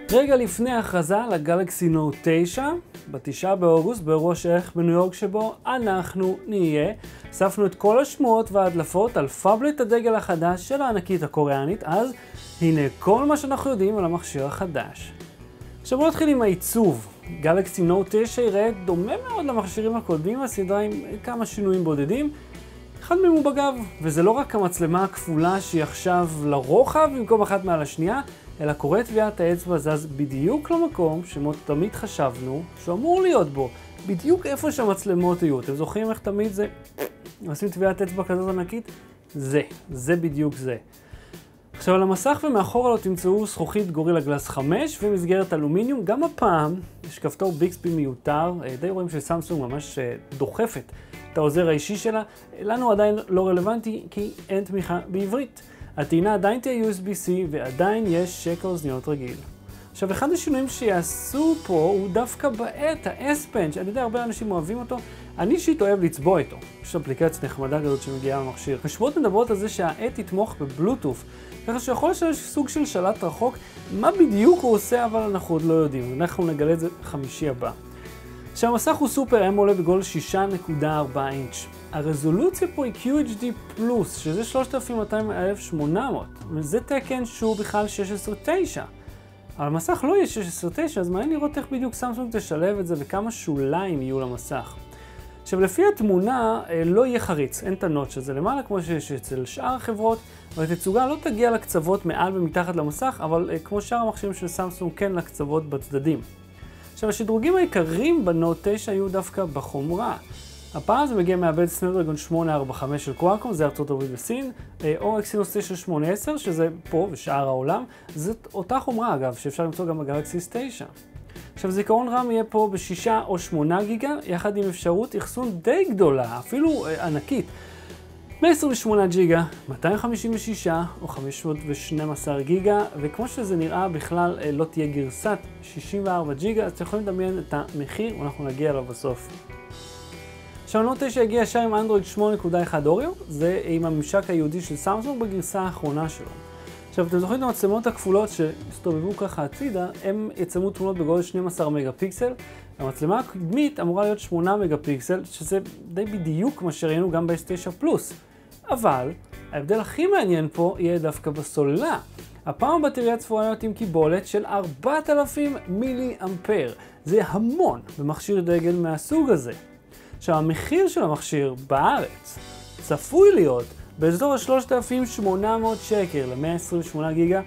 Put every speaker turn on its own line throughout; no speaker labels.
רגע לפני ההכרזה לגלקסי נוט 9, ב9 באוגוסט, באירוע שערך בניו יורק שבו אנחנו נהיה, אספנו את כל השמועות וההדלפות על פאבלט הדגל החדש של הענקית הקוריאנית, אז הנה כל מה שאנחנו יודעים על המכשיר החדש. עכשיו בואו נתחיל עם העיצוב. גלקסי נוט 9 יראה דומה מאוד למכשירים הקודמים, הסדרה עם כמה שינויים בודדים. אחד מהם הוא בגב, וזה לא רק המצלמה הכפולה שהיא עכשיו לרוחב במקום אחת מעל השנייה, אלא קורא טביעת האצבע זז בדיוק למקום שתמיד חשבנו שהוא אמור להיות בו, בדיוק איפה שהמצלמות יהיו. אתם זוכרים איך תמיד זה? עושים טביעת אצבע כזאת ענקית? זה בדיוק זה. עכשיו על המסך ומאחורה לא תמצאו זכוכית גורילה גלאס 5 ומסגרת אלומיניום. גם הפעם יש כפתור ביקסבי מיותר, די רואים שסמסונג ממש דוחפת את העוזר האישי שלה. לנו עדיין לא רלוונטי כי אין תמיכה בעברית. הטעינה עדיין תהיה USB-C ועדיין יש שקע אוזניות רגיל. עכשיו אחד השינויים שיעשו פה הוא דווקא בעט, ה-S-Pen, שאני יודע הרבה אנשים אוהבים אותו, אני אישית אוהב לצבוע איתו. יש אפליקציה נחמדה כזאת שמגיעה במכשיר. השמועות מדברות על זה שהעט יתמוך בבלוטות', ככה שיכול להיות שיש סוג של שלט רחוק. מה בדיוק הוא עושה אבל אנחנו עוד לא יודעים, אנחנו נגלה את זה חמישי הבא. עכשיו המסך הוא סופר אמולד בגודל 6.4 אינץ'. הרזולוציה פה היא QHD+, שזה 3200x1800, וזה תקן שהוא בכלל 16:9. אבל המסך לא יהיה 16:9, אז מעניין לראות איך בדיוק סמסונג תשלב את זה וכמה שוליים יהיו למסך. עכשיו לפי התמונה לא יהיה חריץ, אין את הנוטש הזה למעלה כמו שיש אצל שאר החברות, והתצוגה לא תגיע לקצוות מעל ומתחת למסך, אבל כמו שאר המכשירים של סמסונג כן לקצוות בצדדים. עכשיו השדרוגים העיקריים בנוט 9 היו דווקא בחומרה. הפעם זה מגיע מעבד סנפדרגון 845 של קוואלקום, זה ארצות הברית בסין, או אקסינוס 9810 שזה פה ושאר העולם. זאת אותה חומרה אגב שאפשר למצוא גם בגלקסי 9. עכשיו זיכרון רם יהיה פה ב6 או 8 גיגה, יחד עם אפשרות אחסון די גדולה, אפילו ענקית. 128 ג'יגה, 256 או 512 גיגה, וכמו שזה נראה בכלל לא תהיה גרסת 64 ג'יגה, אז אתם יכולים לדמיין את המחיר ואנחנו נגיע אליו בסוף. עכשיו נוט 9 הגיע ישר עם אנדרואיד 8.1 אוריו, זה עם הממשק הייעודי של סמסונג בגרסה האחרונה שלו. עכשיו אתם זוכרים את המצלמות הכפולות שהסתובבו ככה הצידה, הם יצלמו תמונות בגודל 12 מגה פיקסל, המצלמה הקדמית אמורה להיות 8 מגה פיקסל, שזה די בדיוק מה שראינו גם ב-S9 פלוס. אבל ההבדל הכי מעניין פה יהיה דווקא בסוללה. הפעם הבטריה צפויה להיות עם קיבולת של 4000 מילי אמפר. זה המון במכשיר דגל מהסוג הזה. עכשיו המחיר של המכשיר בארץ צפוי להיות באזור ה-3,800 שקל ל-128 גיגה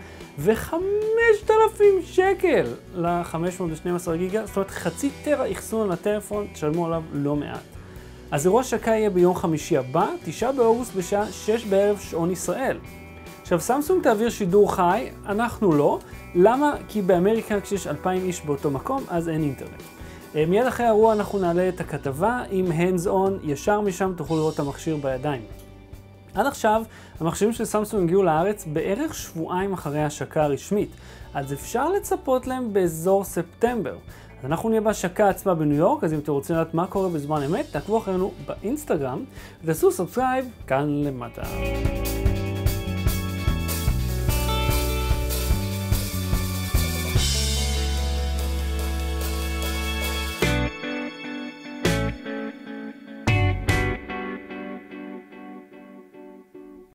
ו-5,000 שקל ל-512 גיגה, זאת אומרת חצי טרה אחסון על הטלפון, תשלמו עליו לא מעט. אז אירוע השקה יהיה ביום חמישי הבא, 9 באוגוסט בשעה 6 בערב שעון ישראל. עכשיו סמסונג תעביר שידור חי, אנחנו לא. למה? כי באמריקה כשיש 2,000 איש באותו מקום אז אין אינטרנט. מיד אחרי האירוע אנחנו נעלה את הכתבה עם hands on, ישר משם תוכלו לראות את המכשיר בידיים. עד עכשיו המכשירים של סמסונג הגיעו לארץ בערך שבועיים אחרי ההשקה הרשמית, אז אפשר לצפות להם באזור ספטמבר. אז אנחנו נהיה בהשקה עצמה בניו יורק, אז אם אתם רוצים לדעת מה קורה בזמן אמת, תעקבו אחרינו באינסטגרם ותעשו סאבסקרייב כאן למטה.